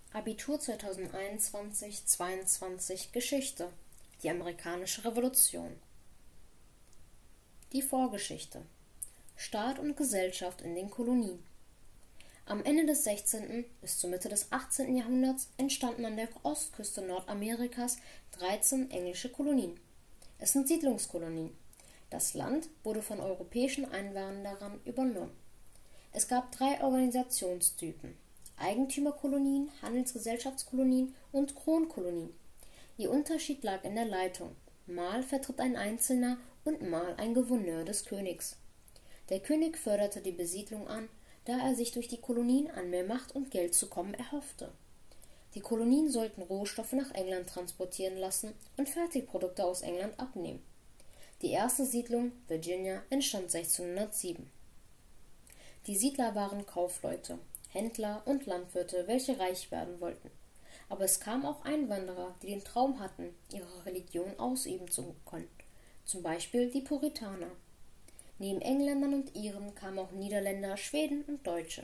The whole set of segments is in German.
Abitur 2021/22 Geschichte. Die amerikanische Revolution. Die Vorgeschichte. Staat und Gesellschaft in den Kolonien. Am Ende des 16. bis zur Mitte des 18. Jahrhunderts entstanden an der Ostküste Nordamerikas 13 englische Kolonien. Es sind Siedlungskolonien. Das Land wurde von europäischen Einwanderern übernommen. Es gab 3 Organisationstypen: Eigentümerkolonien, Handelsgesellschaftskolonien und Kronkolonien. Ihr Unterschied lag in der Leitung. Mal vertritt ein Einzelner und mal ein Gouverneur des Königs. Der König förderte die Besiedlung an, da er sich durch die Kolonien an mehr Macht und Geld zu kommen erhoffte. Die Kolonien sollten Rohstoffe nach England transportieren lassen und Fertigprodukte aus England abnehmen. Die erste Siedlung, Virginia, entstand 1607. Die Siedler waren Kaufleute, Händler und Landwirte, welche reich werden wollten. Aber es kamen auch Einwanderer, die den Traum hatten, ihre Religion ausüben zu können, zum Beispiel die Puritaner. Neben Engländern und Iren kamen auch Niederländer, Schweden und Deutsche.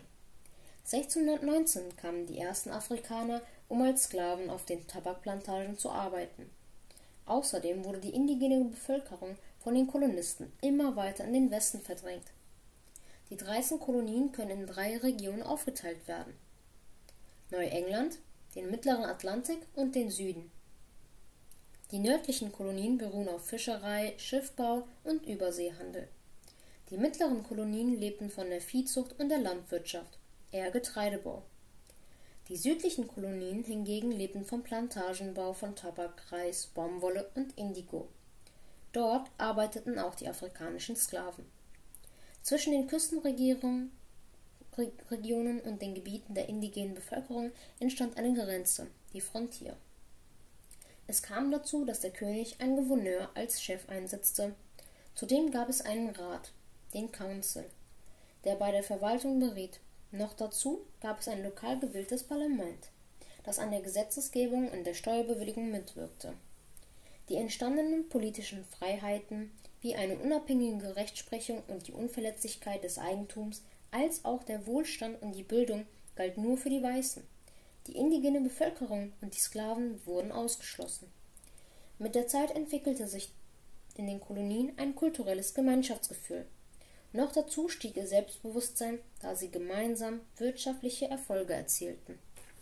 1619 kamen die ersten Afrikaner, um als Sklaven auf den Tabakplantagen zu arbeiten. Außerdem wurde die indigene Bevölkerung von den Kolonisten immer weiter in den Westen verdrängt. Die 13 Kolonien können in 3 Regionen aufgeteilt werden: Neuengland, den mittleren Atlantik und den Süden. Die nördlichen Kolonien beruhen auf Fischerei, Schiffbau und Überseehandel. Die mittleren Kolonien lebten von der Viehzucht und der Landwirtschaft, eher Getreidebau. Die südlichen Kolonien hingegen lebten vom Plantagenbau von Tabak, Reis, Baumwolle und Indigo. Dort arbeiteten auch die afrikanischen Sklaven. Zwischen den Küstenregionen und den Gebieten der indigenen Bevölkerung entstand eine Grenze, die Frontier. Es kam dazu, dass der König einen Gouverneur als Chef einsetzte. Zudem gab es einen Rat, den Council, der bei der Verwaltung beriet. Noch dazu gab es ein lokal gewähltes Parlament, das an der Gesetzgebung und der Steuerbewilligung mitwirkte. Die entstandenen politischen Freiheiten, wie eine unabhängige Rechtsprechung und die Unverletzlichkeit des Eigentums, als auch der Wohlstand und die Bildung, galt nur für die Weißen. Die indigene Bevölkerung und die Sklaven wurden ausgeschlossen. Mit der Zeit entwickelte sich in den Kolonien ein kulturelles Gemeinschaftsgefühl. Noch dazu stieg ihr Selbstbewusstsein, da sie gemeinsam wirtschaftliche Erfolge erzielten.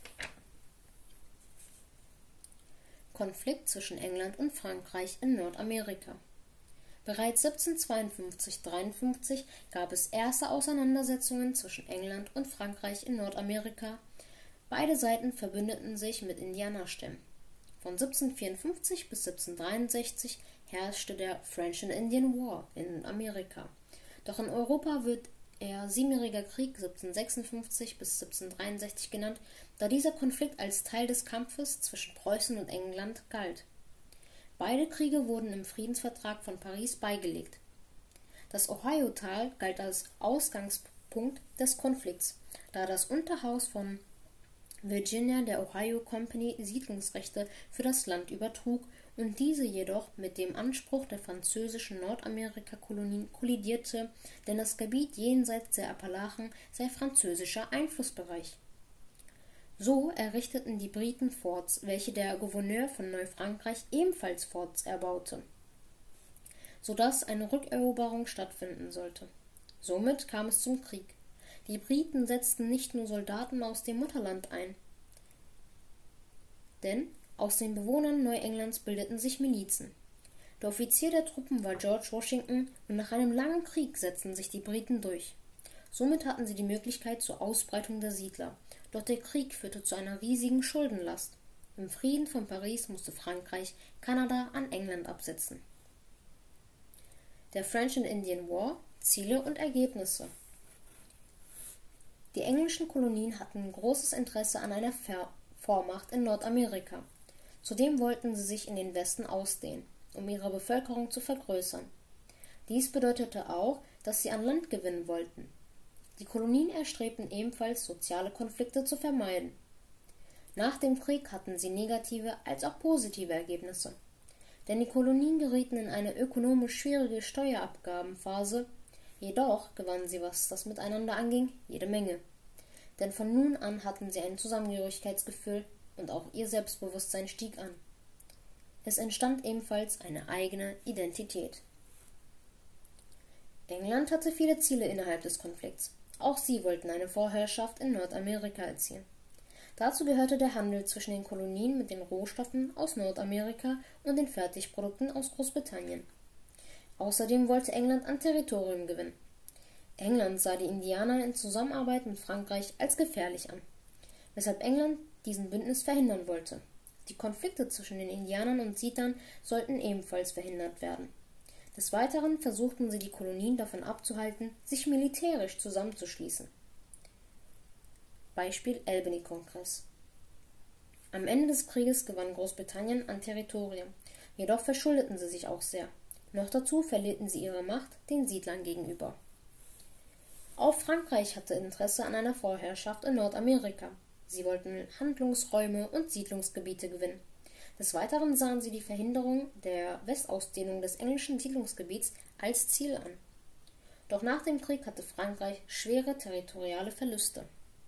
Konflikt zwischen England und Frankreich in Nordamerika. Bereits 1752/53 gab es erste Auseinandersetzungen zwischen England und Frankreich in Nordamerika. Beide Seiten verbündeten sich mit Indianerstämmen. Von 1754 bis 1763 herrschte der French and Indian War in Amerika. Doch in Europa wird er Siebenjähriger Krieg 1756 bis 1763 genannt, da dieser Konflikt als Teil des Kampfes zwischen Preußen und England galt. Beide Kriege wurden im Friedensvertrag von Paris beigelegt. Das Ohio-Tal galt als Ausgangspunkt des Konflikts, da das Unterhaus von Virginia der Ohio Company Siedlungsrechte für das Land übertrug und diese jedoch mit dem Anspruch der französischen Nordamerika-Kolonien kollidierte, denn das Gebiet jenseits der Appalachen sei französischer Einflussbereich. So errichteten die Briten Forts, welche der Gouverneur von Neufrankreich ebenfalls Forts erbaute, sodass eine Rückeroberung stattfinden sollte. Somit kam es zum Krieg. Die Briten setzten nicht nur Soldaten aus dem Mutterland ein, denn aus den Bewohnern Neuenglands bildeten sich Milizen. Der Offizier der Truppen war George Washington und nach einem langen Krieg setzten sich die Briten durch. Somit hatten sie die Möglichkeit zur Ausbreitung der Siedler. Doch der Krieg führte zu einer riesigen Schuldenlast. Im Frieden von Paris musste Frankreich Kanada an England absetzen. Der French and Indian War, Ziele und Ergebnisse. Die englischen Kolonien hatten großes Interesse an einer Vormacht in Nordamerika. Zudem wollten sie sich in den Westen ausdehnen, um ihre Bevölkerung zu vergrößern. Dies bedeutete auch, dass sie an Land gewinnen wollten. Die Kolonien erstrebten ebenfalls, soziale Konflikte zu vermeiden. Nach dem Krieg hatten sie negative als auch positive Ergebnisse. Denn die Kolonien gerieten in eine ökonomisch schwierige Steuerabgabenphase, jedoch gewannen sie, was das Miteinander anging, jede Menge. denn von nun an hatten sie ein Zusammengehörigkeitsgefühl und auch ihr Selbstbewusstsein stieg an. Es entstand ebenfalls eine eigene Identität. England hatte viele Ziele innerhalb des Konflikts. Auch sie wollten eine Vorherrschaft in Nordamerika erzielen. Dazu gehörte der Handel zwischen den Kolonien mit den Rohstoffen aus Nordamerika und den Fertigprodukten aus Großbritannien. Außerdem wollte England an Territorium gewinnen. England sah die Indianer in Zusammenarbeit mit Frankreich als gefährlich an, weshalb England diesen Bündnis verhindern wollte. Die Konflikte zwischen den Indianern und Siedlern sollten ebenfalls verhindert werden. Des Weiteren versuchten sie die Kolonien davon abzuhalten, sich militärisch zusammenzuschließen. Beispiel Albany-Kongress. Am Ende des Krieges gewann Großbritannien an Territorium, jedoch verschuldeten sie sich auch sehr. Noch dazu verlierten sie ihre Macht den Siedlern gegenüber. Auch Frankreich hatte Interesse an einer Vorherrschaft in Nordamerika. Sie wollten Handlungsräume und Siedlungsgebiete gewinnen. Des Weiteren sahen sie die Verhinderung der Westausdehnung des englischen Siedlungsgebiets als Ziel an. Doch nach dem Krieg hatte Frankreich schwere territoriale Verluste.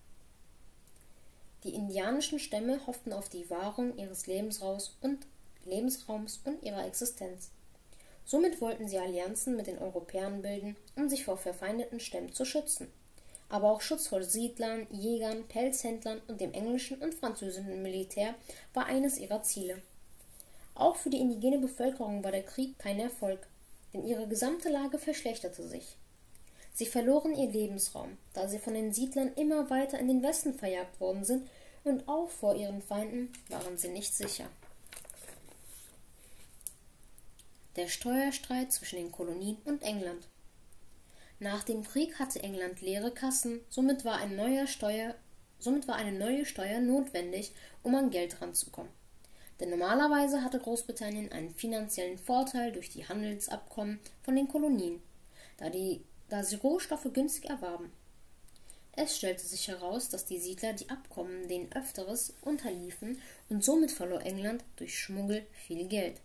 Die indianischen Stämme hofften auf die Wahrung ihres Lebensraums und ihrer Existenz. Somit wollten sie Allianzen mit den Europäern bilden, um sich vor verfeindeten Stämmen zu schützen. Aber auch Schutz vor Siedlern, Jägern, Pelzhändlern und dem englischen und französischen Militär war eines ihrer Ziele. Auch für die indigene Bevölkerung war der Krieg kein Erfolg, denn ihre gesamte Lage verschlechterte sich. Sie verloren ihr Lebensraum, da sie von den Siedlern immer weiter in den Westen verjagt worden sind, und auch vor ihren Feinden waren sie nicht sicher. Der Steuerstreit zwischen den Kolonien und England. Nach dem Krieg hatte England leere Kassen, somit war eine neue Steuer notwendig, um an Geld ranzukommen. Denn normalerweise hatte Großbritannien einen finanziellen Vorteil durch die Handelsabkommen von den Kolonien, da sie Rohstoffe günstig erwarben. Es stellte sich heraus, dass die Siedler die Abkommen denen öfteres unterliefen und somit verlor England durch Schmuggel viel Geld.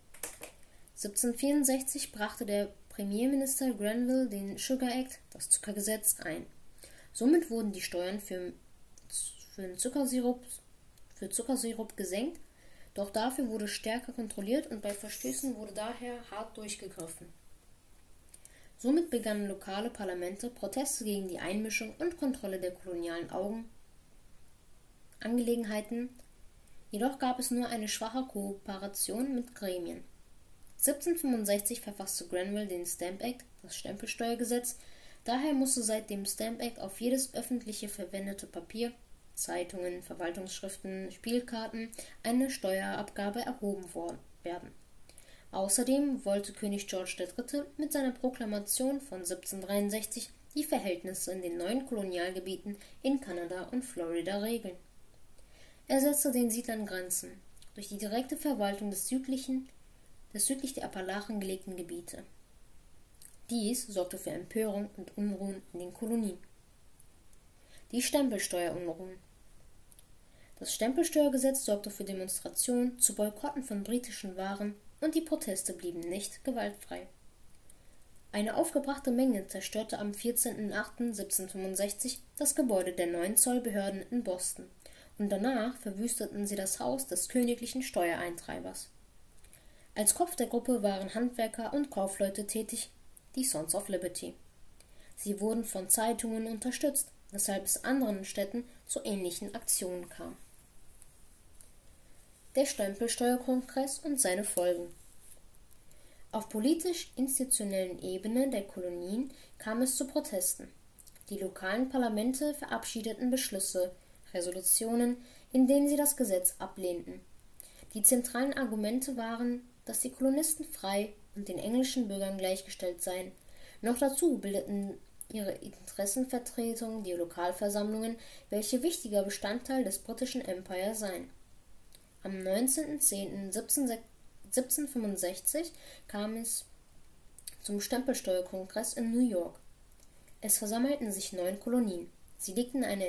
1764 brachte der Premierminister Grenville den Sugar Act, das Zuckergesetz, ein. Somit wurden die Steuern für Zuckersirup gesenkt, doch dafür wurde stärker kontrolliert und bei Verstößen wurde daher hart durchgegriffen. Somit begannen lokale Parlamente Proteste gegen die Einmischung und Kontrolle der kolonialen Angelegenheiten, jedoch gab es nur eine schwache Kooperation mit Gremien. 1765 verfasste Grenville den Stamp Act, das Stempelsteuergesetz. Daher musste seit dem Stamp Act auf jedes öffentliche verwendete Papier, Zeitungen, Verwaltungsschriften, Spielkarten, eine Steuerabgabe erhoben werden. Außerdem wollte König George III. Mit seiner Proklamation von 1763 die Verhältnisse in den neuen Kolonialgebieten in Kanada und Florida regeln. Er setzte den Siedlern Grenzen durch die direkte Verwaltung des südlich der Appalachen gelegten Gebiete. Dies sorgte für Empörung und Unruhen in den Kolonien. Die Stempelsteuerunruhen. Das Stempelsteuergesetz sorgte für Demonstrationen zu Boykotten von britischen Waren und die Proteste blieben nicht gewaltfrei. Eine aufgebrachte Menge zerstörte am 14.08.1765 das Gebäude der 9 Zollbehörden in Boston und danach verwüsteten sie das Haus des königlichen Steuereintreibers. Als Kopf der Gruppe waren Handwerker und Kaufleute tätig, die Sons of Liberty. Sie wurden von Zeitungen unterstützt, weshalb es anderen Städten zu ähnlichen Aktionen kam. Der Stempelsteuerkongress und seine Folgen. Auf politisch-institutionellen Ebene der Kolonien kam es zu Protesten. Die lokalen Parlamente verabschiedeten Beschlüsse, Resolutionen, in denen sie das Gesetz ablehnten. Die zentralen Argumente waren, dass die Kolonisten frei und den englischen Bürgern gleichgestellt seien. Noch dazu bildeten ihre Interessenvertretungen die Lokalversammlungen, welche wichtiger Bestandteil des britischen Empire seien. Am 19.10.1765 kam es zum Stempelsteuerkongress in New York. Es versammelten sich 9 Kolonien. Sie legten eine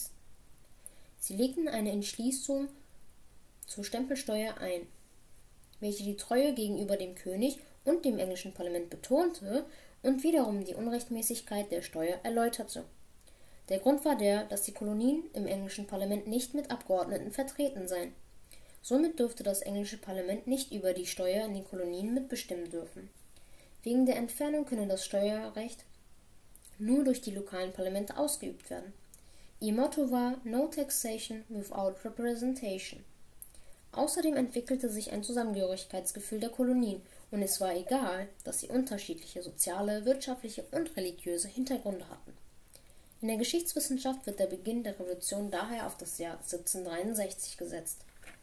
Entschließung zur Stempelsteuer ein, welche die Treue gegenüber dem König und dem englischen Parlament betonte und wiederum die Unrechtmäßigkeit der Steuer erläuterte. Der Grund war der, dass die Kolonien im englischen Parlament nicht mit Abgeordneten vertreten seien. Somit dürfte das englische Parlament nicht über die Steuer in den Kolonien mitbestimmen dürfen. Wegen der Entfernung könne das Steuerrecht nur durch die lokalen Parlamente ausgeübt werden. Ihr Motto war No Taxation without Representation. Außerdem entwickelte sich ein Zusammengehörigkeitsgefühl der Kolonien und es war egal, dass sie unterschiedliche soziale, wirtschaftliche und religiöse Hintergründe hatten. In der Geschichtswissenschaft wird der Beginn der Revolution daher auf das Jahr 1763 gesetzt.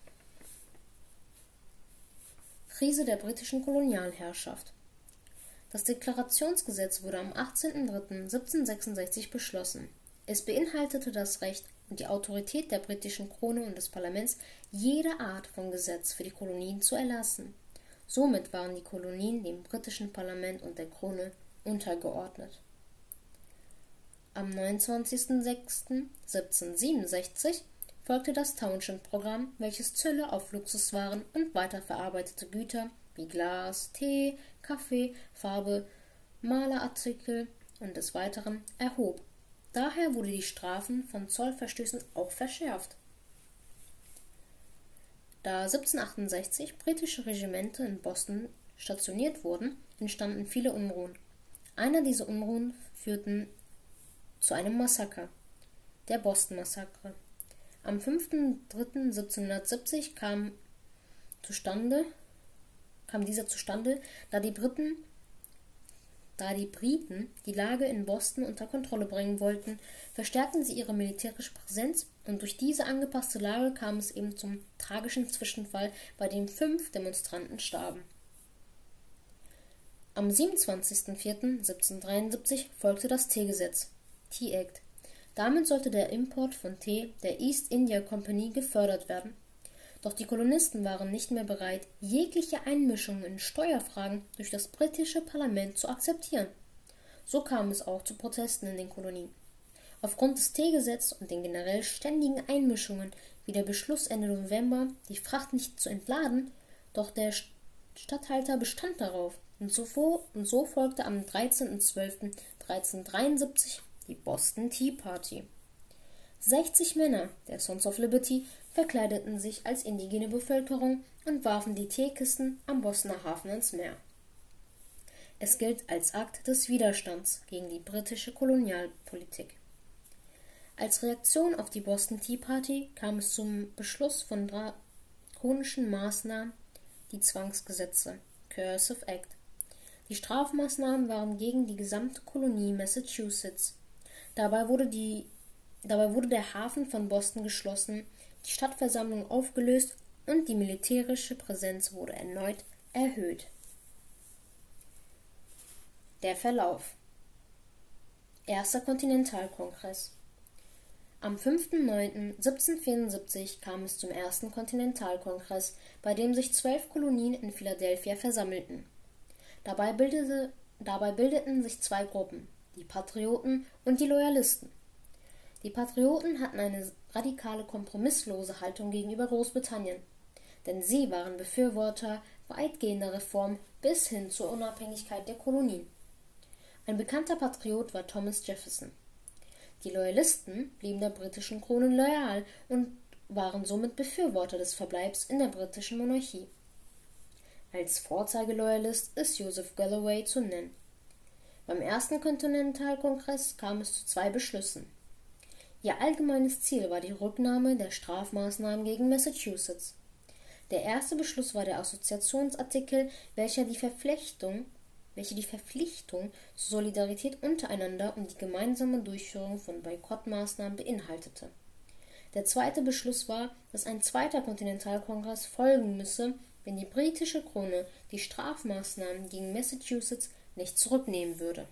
Krise der britischen Kolonialherrschaft. Das Deklarationsgesetz wurde am 18.03.1766 beschlossen. Es beinhaltete das Recht und die Autorität der britischen Krone und des Parlaments, jede Art von Gesetz für die Kolonien zu erlassen. Somit waren die Kolonien dem britischen Parlament und der Krone untergeordnet. Am 29.06.1767 folgte das Townshend-Programm, welches Zölle auf Luxuswaren und weiterverarbeitete Güter wie Glas, Tee, Kaffee, Farbe, Malerartikel und des Weiteren erhob. Daher wurden die Strafen von Zollverstößen auch verschärft. Da 1768 britische Regimenter in Boston stationiert wurden, entstanden viele Unruhen. Einer dieser Unruhen führten zu einem Massaker, der Boston-Massaker. Am 5.3.1770 kam dieser zustande, da die Briten die Lage in Boston unter Kontrolle bringen wollten, verstärkten sie ihre militärische Präsenz und durch diese angepasste Lage kam es eben zum tragischen Zwischenfall, bei dem 5 Demonstranten starben. Am 27.04.1773 folgte das Teegesetz, Tea Act. Damit sollte der Import von Tee der East India Company gefördert werden. Doch die Kolonisten waren nicht mehr bereit, jegliche Einmischung in Steuerfragen durch das britische Parlament zu akzeptieren. So kam es auch zu Protesten in den Kolonien. Aufgrund des Teegesetzes und den generell ständigen Einmischungen, wie der Beschluss Ende November, die Fracht nicht zu entladen, doch der Statthalter bestand darauf, und so folgte am 13.12.1373 die Boston Tea Party. 60 Männer der Sons of Liberty verkleideten sich als indigene Bevölkerung und warfen die Teekisten am Bostoner Hafen ins Meer. Es gilt als Akt des Widerstands gegen die britische Kolonialpolitik. Als Reaktion auf die Boston Tea Party kam es zum Beschluss von drakonischen Maßnahmen, die Zwangsgesetze, Coercive Act. Die Strafmaßnahmen waren gegen die gesamte Kolonie Massachusetts. Dabei wurde der Hafen von Boston geschlossen, die Stadtversammlung aufgelöst und die militärische Präsenz wurde erneut erhöht. Der Verlauf. Erster Kontinentalkongress. Am 5.9.1774 kam es zum ersten Kontinentalkongress, bei dem sich 12 Kolonien in Philadelphia versammelten. Dabei bildeten sich zwei Gruppen, die Patrioten und die Loyalisten. Die Patrioten hatten eine radikale, kompromisslose Haltung gegenüber Großbritannien, denn sie waren Befürworter weitgehender Reformen bis hin zur Unabhängigkeit der Kolonien. Ein bekannter Patriot war Thomas Jefferson. Die Loyalisten blieben der britischen Krone loyal und waren somit Befürworter des Verbleibs in der britischen Monarchie. Als Vorzeigeloyalist ist Joseph Galloway zu nennen. Beim ersten Kontinentalkongress kam es zu 2 Beschlüssen. Ihr allgemeines Ziel war die Rücknahme der Strafmaßnahmen gegen Massachusetts. Der erste Beschluss war der Assoziationsartikel, welche die Verpflichtung zur Solidarität untereinander und die gemeinsame Durchführung von Boykottmaßnahmen beinhaltete. Der zweite Beschluss war, dass ein zweiter Kontinentalkongress folgen müsse, wenn die britische Krone die Strafmaßnahmen gegen Massachusetts nicht zurücknehmen würde.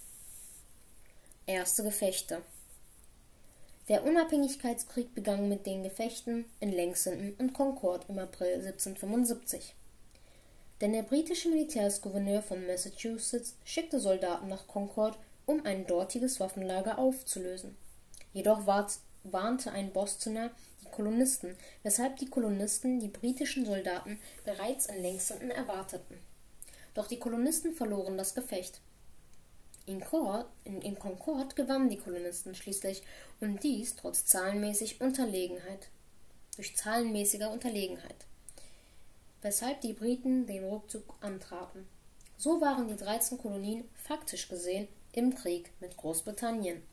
Erste Gefechte. Der Unabhängigkeitskrieg begann mit den Gefechten in Lexington und Concord im April 1775. Denn der britische Militärsgouverneur von Massachusetts schickte Soldaten nach Concord, um ein dortiges Waffenlager aufzulösen. Jedoch warnte ein Bostoner die Kolonisten, weshalb die Kolonisten die britischen Soldaten bereits in Lexington erwarteten. Doch die Kolonisten verloren das Gefecht. In Concord gewannen die Kolonisten schließlich und dies durch zahlenmäßiger Unterlegenheit, weshalb die Briten den Rückzug antraten. So waren die 13 Kolonien faktisch gesehen im Krieg mit Großbritannien.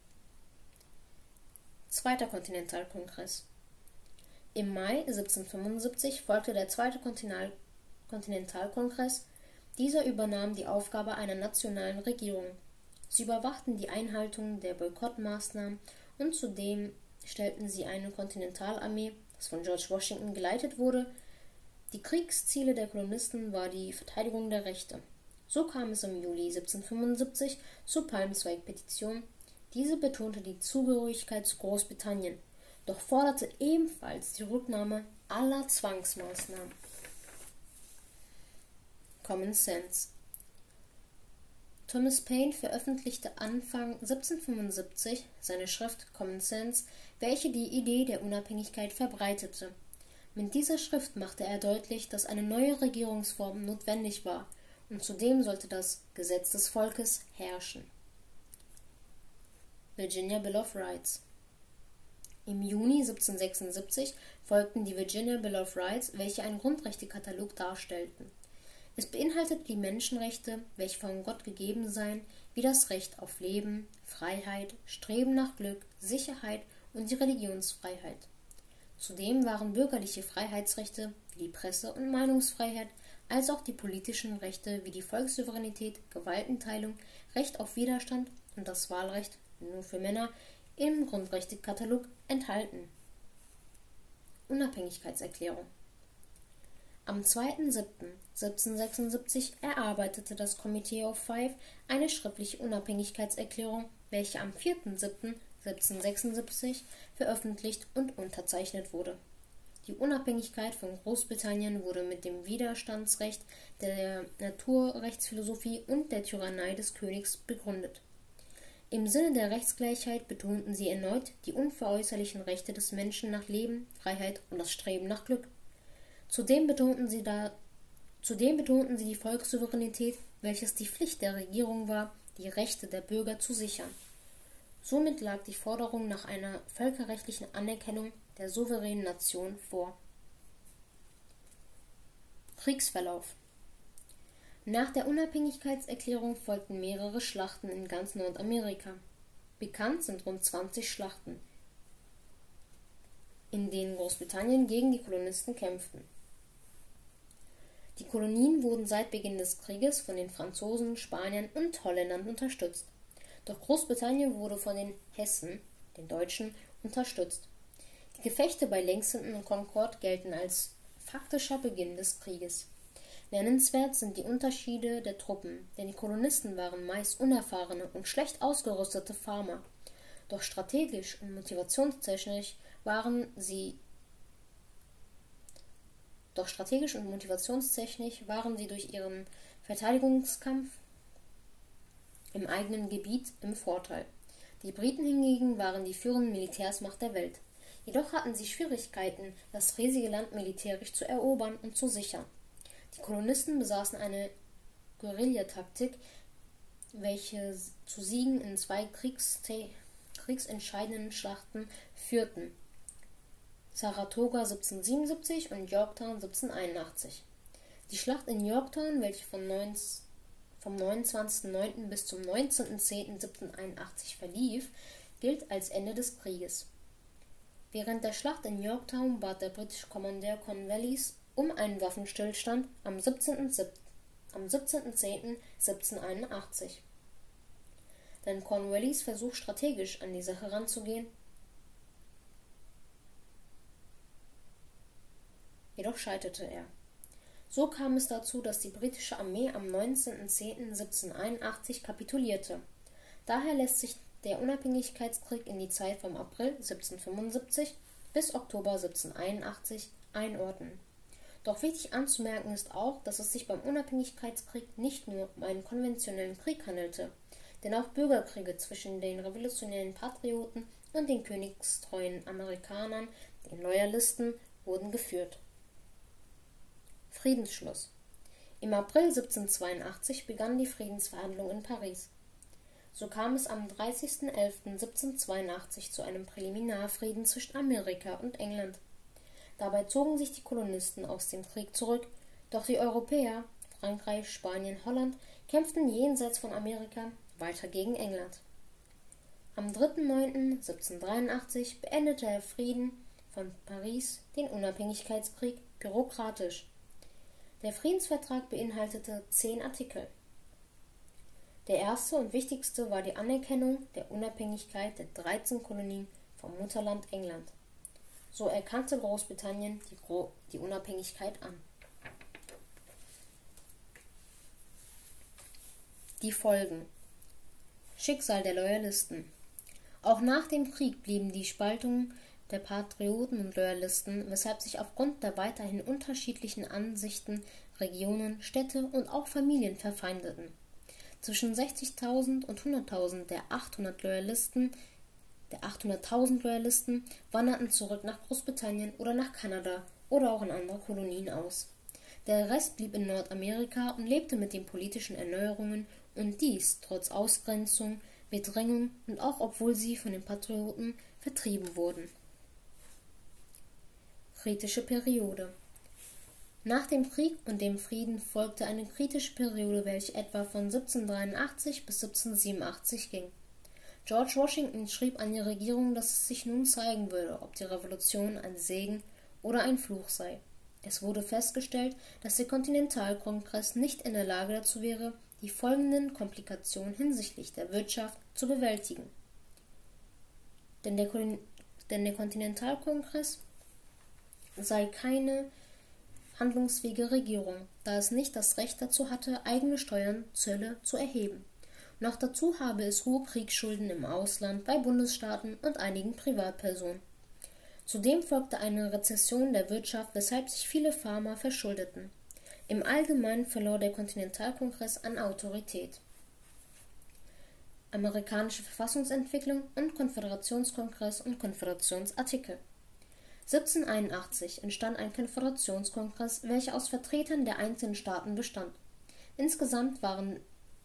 Zweiter Kontinentalkongress. Im Mai 1775 folgte der Zweite Kontinentalkongress. Dieser übernahm die Aufgabe einer nationalen Regierung. Sie überwachten die Einhaltung der Boykottmaßnahmen und zudem stellten sie eine Kontinentalarmee, das von George Washington geleitet wurde. Die Kriegsziele der Kolonisten war die Verteidigung der Rechte. So kam es im Juli 1775 zur Palmzweig-Petition. Diese betonte die Zugehörigkeit zu Großbritannien, doch forderte ebenfalls die Rücknahme aller Zwangsmaßnahmen. Common Sense. Thomas Paine veröffentlichte Anfang 1775 seine Schrift Common Sense, welche die Idee der Unabhängigkeit verbreitete. Mit dieser Schrift machte er deutlich, dass eine neue Regierungsform notwendig war, und zudem sollte das Gesetz des Volkes herrschen. Virginia Bill of Rights. Im Juni 1776 folgten die Virginia Bill of Rights, welche einen Grundrechtekatalog darstellten. Es beinhaltet die Menschenrechte, welche von Gott gegeben seien, wie das Recht auf Leben, Freiheit, Streben nach Glück, Sicherheit und die Religionsfreiheit. Zudem waren bürgerliche Freiheitsrechte wie die Presse- und Meinungsfreiheit, als auch die politischen Rechte wie die Volkssouveränität, Gewaltenteilung, Recht auf Widerstand und das Wahlrecht nur für Männer im Grundrechtekatalog enthalten. Unabhängigkeitserklärung. Am 2.7.1776 erarbeitete das Committee of Five eine schriftliche Unabhängigkeitserklärung, welche am 4.7.1776 veröffentlicht und unterzeichnet wurde. Die Unabhängigkeit von Großbritannien wurde mit dem Widerstandsrecht, der Naturrechtsphilosophie und der Tyrannei des Königs begründet. Im Sinne der Rechtsgleichheit betonten sie erneut die unveräußerlichen Rechte des Menschen nach Leben, Freiheit und das Streben nach Glück. Zudem betonten sie die Volkssouveränität, welches die Pflicht der Regierung war, die Rechte der Bürger zu sichern. Somit lag die Forderung nach einer völkerrechtlichen Anerkennung der souveränen Nation vor. Kriegsverlauf. Nach der Unabhängigkeitserklärung folgten mehrere Schlachten in ganz Nordamerika. Bekannt sind rund 20 Schlachten, in denen Großbritannien gegen die Kolonisten kämpften. Die Kolonien wurden seit Beginn des Krieges von den Franzosen, Spaniern und Holländern unterstützt. Doch Großbritannien wurde von den Hessen, den Deutschen, unterstützt. Die Gefechte bei Lexington und Concord gelten als faktischer Beginn des Krieges. Nennenswert sind die Unterschiede der Truppen, denn die Kolonisten waren meist unerfahrene und schlecht ausgerüstete Farmer. Doch strategisch und motivationstechnisch waren sie durch ihren Verteidigungskampf im eigenen Gebiet im Vorteil. Die Briten hingegen waren die führende Militärsmacht der Welt. Jedoch hatten sie Schwierigkeiten, das riesige Land militärisch zu erobern und zu sichern. Die Kolonisten besaßen eine Guerillataktik, welche zu Siegen in zwei kriegsentscheidenden Schlachten führten: Saratoga 1777 und Yorktown 1781. Die Schlacht in Yorktown, welche vom 29.09. bis zum 19.10.1781 verlief, gilt als Ende des Krieges. Während der Schlacht in Yorktown bat der britische Kommandeur Cornwallis um einen Waffenstillstand am 17.10.1781. Denn Cornwallis Versuch, strategisch an die Sache heranzugehen, jedoch scheiterte er. So kam es dazu, dass die britische Armee am 19.10.1781 kapitulierte. Daher lässt sich der Unabhängigkeitskrieg in die Zeit vom April 1775 bis Oktober 1781 einordnen. Doch wichtig anzumerken ist auch, dass es sich beim Unabhängigkeitskrieg nicht nur um einen konventionellen Krieg handelte, denn auch Bürgerkriege zwischen den revolutionären Patrioten und den königstreuen Amerikanern, den Loyalisten, wurden geführt. Friedensschluss. Im April 1782 begannen die Friedensverhandlungen in Paris. So kam es am 30.11.1782 zu einem Präliminarfrieden zwischen Amerika und England. Dabei zogen sich die Kolonisten aus dem Krieg zurück, doch die Europäer, Frankreich, Spanien, Holland, kämpften jenseits von Amerika weiter gegen England. Am 3.9.1783 beendete der Frieden von Paris den Unabhängigkeitskrieg bürokratisch. Der Friedensvertrag beinhaltete 10 Artikel. Der erste und wichtigste war die Anerkennung der Unabhängigkeit der 13 Kolonien vom Mutterland England. So erkannte Großbritannien die Unabhängigkeit an. Die Folgen. Schicksal der Loyalisten. Auch nach dem Krieg blieben die Spaltungen der Patrioten und Loyalisten, weshalb sich aufgrund der weiterhin unterschiedlichen Ansichten Regionen, Städte und auch Familien verfeindeten. Zwischen 60.000 und 100.000 der 800.000 Loyalisten wanderten zurück nach Großbritannien oder nach Kanada oder auch in andere Kolonien aus. Der Rest blieb in Nordamerika und lebte mit den politischen Erneuerungen, und dies trotz Ausgrenzung, Bedrängung und auch obwohl sie von den Patrioten vertrieben wurden. Kritische Periode. Nach dem Krieg und dem Frieden folgte eine kritische Periode, welche etwa von 1783 bis 1787 ging. George Washington schrieb an die Regierung, dass es sich nun zeigen würde, ob die Revolution ein Segen oder ein Fluch sei. Es wurde festgestellt, dass der Kontinentalkongress nicht in der Lage dazu wäre, die folgenden Komplikationen hinsichtlich der Wirtschaft zu bewältigen. Denn der Kontinentalkongress sei keine handlungsfähige Regierung, da es nicht das Recht dazu hatte, eigene Steuern, Zölle zu erheben. Noch dazu habe es hohe Kriegsschulden im Ausland bei Bundesstaaten und einigen Privatpersonen. Zudem folgte eine Rezession der Wirtschaft, weshalb sich viele Farmer verschuldeten. Im Allgemeinen verlor der Kontinentalkongress an Autorität. Amerikanische Verfassungsentwicklung und Konföderationskongress und Konföderationsartikel. 1781 entstand ein Konföderationskongress, welcher aus Vertretern der einzelnen Staaten bestand. Insgesamt waren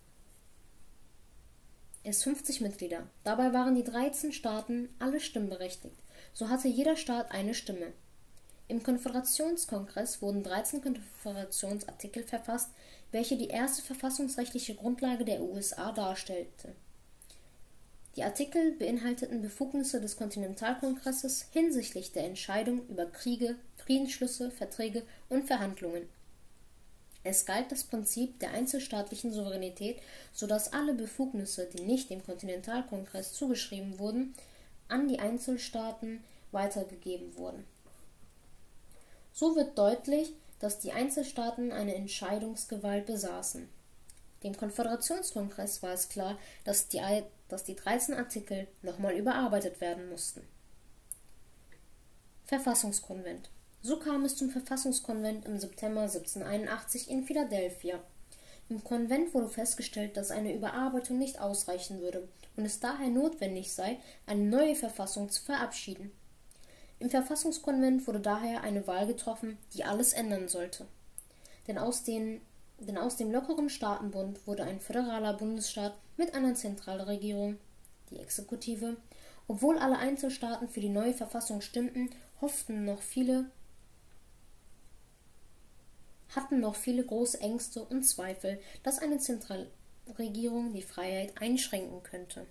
es 50 Mitglieder. Dabei waren die 13 Staaten alle stimmberechtigt. So hatte jeder Staat eine Stimme. Im Konföderationskongress wurden 13 Konföderationsartikel verfasst, welche die erste verfassungsrechtliche Grundlage der USA darstellte. Die Artikel beinhalteten Befugnisse des Kontinentalkongresses hinsichtlich der Entscheidung über Kriege, Friedensschlüsse, Verträge und Verhandlungen. Es galt das Prinzip der einzelstaatlichen Souveränität, sodass alle Befugnisse, die nicht dem Kontinentalkongress zugeschrieben wurden, an die Einzelstaaten weitergegeben wurden. So wird deutlich, dass die Einzelstaaten eine Entscheidungsgewalt besaßen. Dem Konföderationskongress war es klar, dass die 13 Artikel nochmal überarbeitet werden mussten. Verfassungskonvent. So kam es zum Verfassungskonvent im September 1781 in Philadelphia. Im Konvent wurde festgestellt, dass eine Überarbeitung nicht ausreichen würde und es daher notwendig sei, eine neue Verfassung zu verabschieden. Im Verfassungskonvent wurde daher eine Wahl getroffen, die alles ändern sollte. Denn aus dem lockeren Staatenbund wurde ein föderaler Bundesstaat mit einer Zentralregierung, die Exekutive. Obwohl alle Einzelstaaten für die neue Verfassung stimmten, hatten noch viele große Ängste und Zweifel, dass eine Zentralregierung die Freiheit einschränken könnte.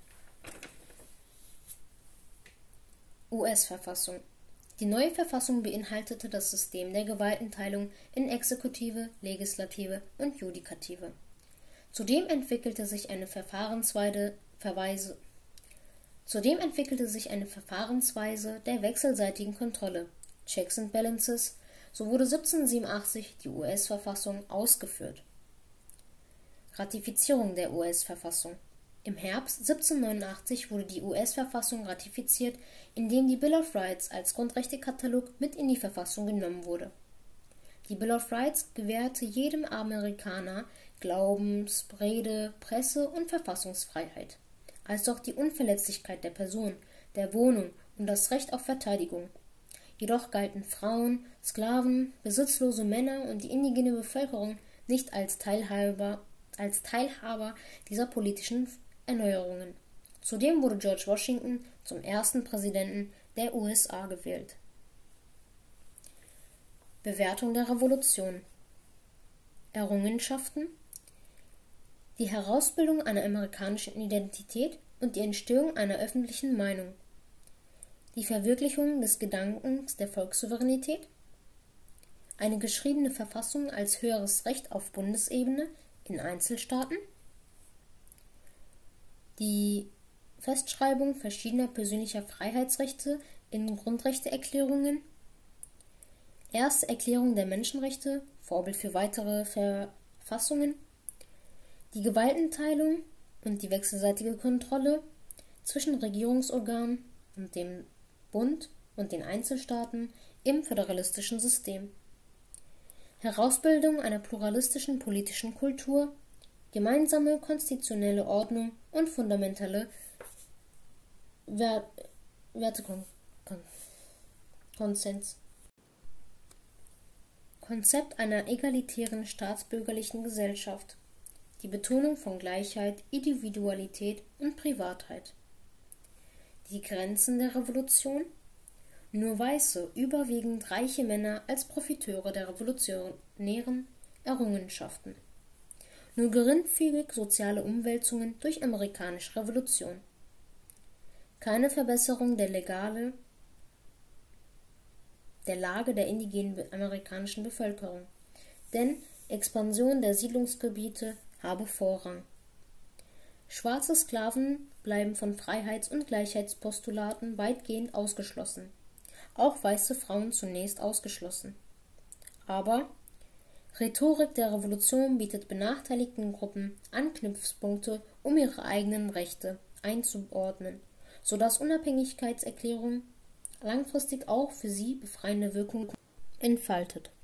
US-Verfassung. Die neue Verfassung beinhaltete das System der Gewaltenteilung in Exekutive, Legislative und Judikative. Zudem entwickelte sich eine Verfahrensweise der wechselseitigen Kontrolle, Checks and Balances. So wurde 1787 die US-Verfassung ausgeführt. Ratifizierung der US-Verfassung. Im Herbst 1789 wurde die US-Verfassung ratifiziert, indem die Bill of Rights als Grundrechtekatalog mit in die Verfassung genommen wurde. Die Bill of Rights gewährte jedem Amerikaner Glaubens-, Rede-, Presse- und Verfassungsfreiheit, als auch die Unverletzlichkeit der Person, der Wohnung und das Recht auf Verteidigung. Jedoch galten Frauen, Sklaven, besitzlose Männer und die indigene Bevölkerung nicht als Teilhaber dieser politischen Erneuerungen. Zudem wurde George Washington zum ersten Präsidenten der USA gewählt. Bewertung der Revolution. Errungenschaften: die Herausbildung einer amerikanischen Identität und die Entstehung einer öffentlichen Meinung, die Verwirklichung des Gedankens der Volkssouveränität, eine geschriebene Verfassung als höheres Recht auf Bundesebene in Einzelstaaten, die Festschreibung verschiedener persönlicher Freiheitsrechte in Grundrechteerklärungen, erste Erklärung der Menschenrechte, Vorbild für weitere Verfassungen, die Gewaltenteilung und die wechselseitige Kontrolle zwischen Regierungsorganen und dem Bund und den Einzelstaaten im föderalistischen System, Herausbildung einer pluralistischen politischen Kultur, gemeinsame konstitutionelle Ordnung und fundamentale Wertekonsens. Konzept einer egalitären staatsbürgerlichen Gesellschaft, die Betonung von Gleichheit, Individualität und Privatheit. Die Grenzen der Revolution: nur weiße, überwiegend reiche Männer als Profiteure der revolutionären Errungenschaften. Nur geringfügig soziale Umwälzungen durch amerikanische Revolution. Keine Verbesserung der Lage der indigenen amerikanischen Bevölkerung, denn Expansion der Siedlungsgebiete habe Vorrang. Schwarze Sklaven bleiben von Freiheits- und Gleichheitspostulaten weitgehend ausgeschlossen, auch weiße Frauen zunächst ausgeschlossen. Aber Rhetorik der Revolution bietet benachteiligten Gruppen Anknüpfpunkte, um ihre eigenen Rechte einzuordnen, sodass Unabhängigkeitserklärung langfristig auch für sie befreiende Wirkung entfaltet.